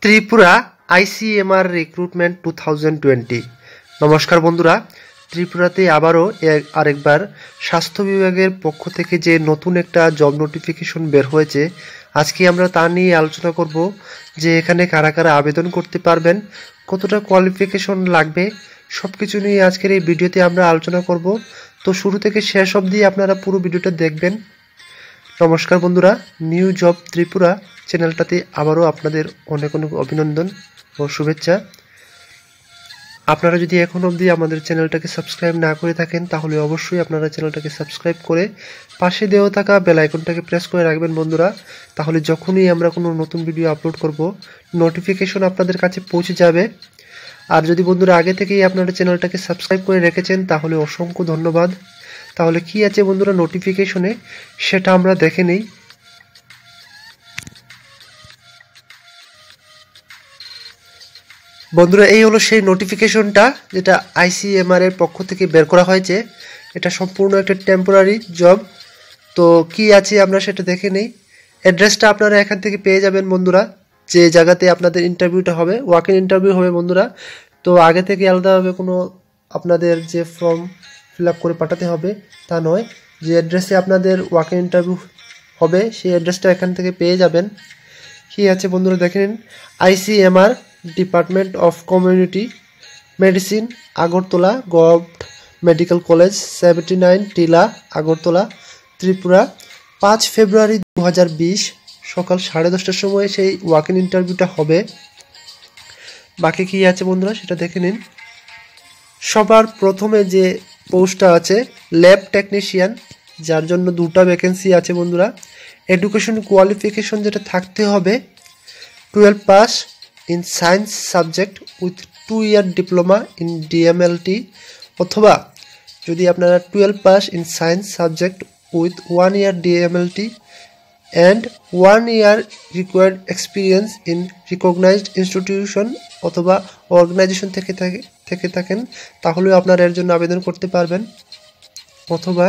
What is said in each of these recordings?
Tripura ICMR Recruitment 2020। নমস্কার বন্ধুরা, ত্রিপুরাতে আবারও আরেকবার স্বাস্থ্য বিভাগের পক্ষ থেকে যে নতুন একটা জব নোটিফিকেশন বের হয়েছে, আজকে আমরা তা নিয়ে আলোচনা করব যে এখানে কারা কারা আবেদন করতে পারবেন, কতটা কোয়ালিফিকেশন লাগবে, সব কিছু নিয়ে আজকের এই ভিডিওতে আমরা আলোচনা করব। তো শুরু থেকে শেষ অবধি আপনারা পুরো ভিডিওটা দেখবেন। নমস্কার বন্ধুরা, নিউ জব ত্রিপুরা চ্যানেলটাতে আবারও আপনাদের অনেক অনেক অভিনন্দন ও শুভেচ্ছা। আপনারা যদি এখন অবধি আমাদের চ্যানেলটাকে সাবস্ক্রাইব না করে থাকেন তাহলে অবশ্যই আপনারা চ্যানেলটাকে সাবস্ক্রাইব করে পাশে দেওয়া থাকা বেল আইকনটাকে প্রেস করে রাখবেন বন্ধুরা। তাহলে যখনই আমরা কোনো নতুন ভিডিও আপলোড করব নোটিফিকেশন আপনাদের কাছে পৌঁছে যাবে। আর যদি বন্ধুরা আগে থেকেই আপনারা চ্যানেলটাকে সাবস্ক্রাইব করে রেখেছেন তাহলে অসংখ্য ধন্যবাদ। তাহলে কি আছে বন্ধুরা নোটিফিকেশনে, সেটা আমরা দেখে নেই। বন্ধুরা, এই হলো সেই নোটিফিকেশনটা যেটা ICMR এর পক্ষ থেকে বের করা হয়েছে। এটা সম্পূর্ণ একটা টেম্পোরারি জব। তো কি আছে আমরা সেটা দেখে নেই। অ্যাড্রেসটা আপনারা এখান থেকে পেয়ে যাবেন বন্ধুরা, যে জায়গাতে আপনাদের ইন্টারভিউটা হবে, ওয়াক ইন ইন্টারভিউ হবে বন্ধুরা। তো আগে থেকে আলাদাভাবে কোনো আপনাদের যে ফর্ম ফিল আপ করে পাঠাতে হবে তা নয়, যে অ্যাড্রেসে আপনাদের ওয়াক ইন ইন্টারভিউ হবে সেই অ্যাড্রেসটা এখান থেকে পেয়ে যাবেন। কি আছে বন্ধুরা দেখে নিন। ICMR department of community medicine, Agartala govt medical college, 79 Tilla, Agartala, Tripura. 5 ফেব্রুয়ারি 2020 সকাল 10:30টার সময় সেই ওয়াক ইন ইন্টারভিউটা হবে। বাকি কি আছে বন্ধুরা সেটা দেখে নিন। সবার প্রথমে যে পোস্টটা আছে ল্যাব টেকনিশিয়ান, যার জন্য 2টা ভ্যাকেন্সি আছে বন্ধুরা। এডুকেশন কোয়ালিফিকেশন যেটা থাকতে হবে 12 pass in science subject with 2 year diploma in DMLT, অথবা যদি আপনারা 12 pass in science subject with 1 year DMLT and 1 year required experience in recognised institution অথবা অর্গানাইজেশন থেকে থাকেন তাহলেও আপনারা এর জন্য আবেদন করতে পারবেন। অথবা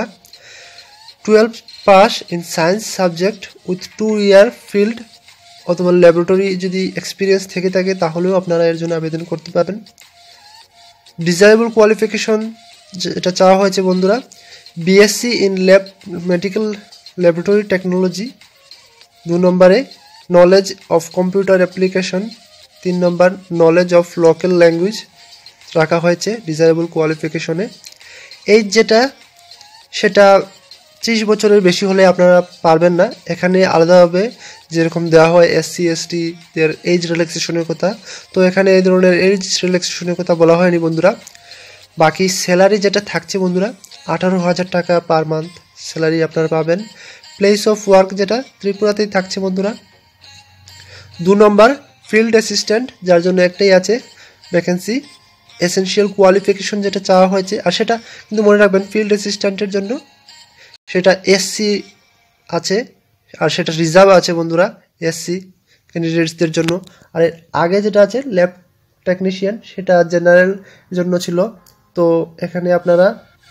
12 pass in science subject with 2 year field অথবা ল্যাবরেটরি যদি এক্সপিরিয়েন্স থেকে থাকে তাহলেও আপনারা এর জন্য আবেদন করতে পারবেন। ডিজায়ারেবল কোয়ালিফিকেশন যেটা চাওয়া হয়েছে বন্ধুরা, B.Sc in medical laboratory technology, 2 নম্বরে নলেজ অফ কম্পিউটার অ্যাপ্লিকেশন, 3 নম্বর নলেজ অফ লোকাল ল্যাঙ্গুয়েজ রাখা হয়েছে ডিজায়ারেবল কোয়ালিফিকেশনে। এই যেটা সেটা 30 বছরের বেশি হলে আপনারা পারবেন না। এখানে আলাদাভাবে যেরকম দেওয়া হয় SC ST দের এজ রিল্যাক্সেশনের কথা, তো এখানে এই ধরনের এজ রিল্যাক্সেশনের কথা বলা হয়নি বন্ধুরা। বাকি স্যালারি যেটা থাকছে বন্ধুরা 18,000 টাকা পার মান্থ স্যালারি আপনারা পাবেন। প্লেস অফ ওয়ার্ক যেটা ত্রিপুরাতেই থাকছে বন্ধুরা। 2 নম্বর ফিল্ড অ্যাসিস্ট্যান্ট, যার জন্য একটাই আছে ভ্যাকেন্সি। এসেনশিয়াল কোয়ালিফিকেশন যেটা চাওয়া হয়েছে, আর সেটা কিন্তু মনে রাখবেন ফিল্ড অ্যাসিস্ট্যান্টের জন্য সেটা SC আছে, আর সেটা রিজার্ভ আছে বন্ধুরা SC ক্যান্ডিডেটসদের জন্য। আর আগে যেটা আছে ল্যাব টেকনিশিয়ান সেটা জেনারেল জন্য ছিল। তো এখানে আপনারা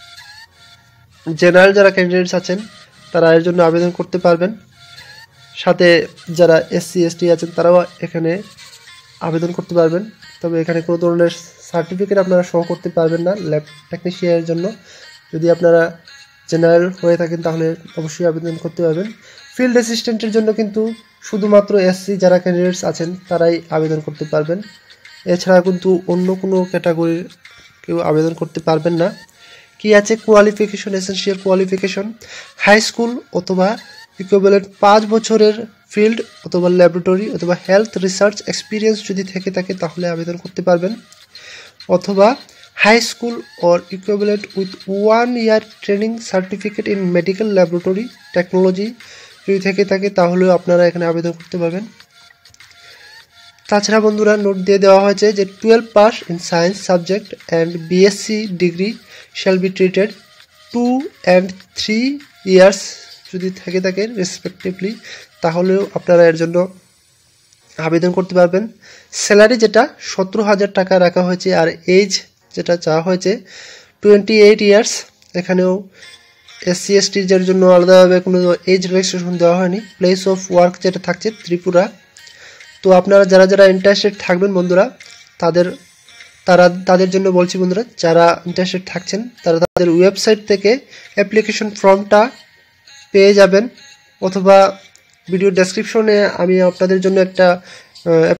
জেনারেল যারা ক্যান্ডিডেটস আছেন তারা এর জন্য আবেদন করতে পারবেন। সাথে যারা SC ST আছেন তারাও এখানে আবেদন করতে পারবেন। তবে এখানে কোনো ধরনের সার্টিফিকেট আপনারা শো করতে পারবেন না ল্যাব টেকনিশিয়ানের জন্য। যদি আপনারা জেনারেল হয়ে থাকেন তাহলে অবশ্যই আবেদন করতে পারবেন। ফিল্ড অ্যাসিস্ট্যান্টের জন্য কিন্তু শুধুমাত্র SC যারা ক্যান্ডিডেটস আছেন তারাই আবেদন করতে পারবেন। এছাড়া কিন্তু অন্য কোনো ক্যাটাগরির কেউ আবেদন করতে পারবেন না। কি আছে qualification, essential qualification high school অথবা ইকুইভ্যালেন্ট 5 বছরের ফিল্ড অথবা ল্যাবরেটরি অথবা হেলথ রিসার্চ এক্সপিরিয়েন্স যদি থেকে থাকে তাহলে আবেদন করতে পারবেন। অথবা high school or equivalent with 1 year training certificate in medical laboratory technology যদি থেকে থাকে তাহলেও আপনারা এখানে আবেদন করতে পারবেন। তাছাড়া বন্ধুরা নোট দিয়ে দেওয়া হয়েছে যে 12 pass in science subject and B.Sc degree shall be treated 2 and 3 years যদি থেকে থাকে রেসপেক্টিভলি তাহলেও আপনারা এর জন্য আবেদন করতে পারবেন। স্যালারি যেটা 17,000 টাকা রাখা হয়েছে, আর এজ যেটা চাওয়া হয়েছে 28 ইয়ার্স। এখানেও SC STদের জন্য আলাদাভাবে কোনো এজ রিল্যাক্সেশন দেওয়া হয়নি। প্লেস অফ ওয়ার্ক যেটা থাকছে ত্রিপুরা। তো আপনারা যারা যারা ইন্টারেস্টেড থাকবেন বন্ধুরা তাদের জন্য বলছি বন্ধুরা, যারা ইন্টারেস্টেড থাকছেন তারা তাদের ওয়েবসাইট থেকে অ্যাপ্লিকেশন ফর্মটা পেয়ে যাবেন, অথবা ভিডিও ডেসক্রিপশনে আমি আপনাদের জন্য একটা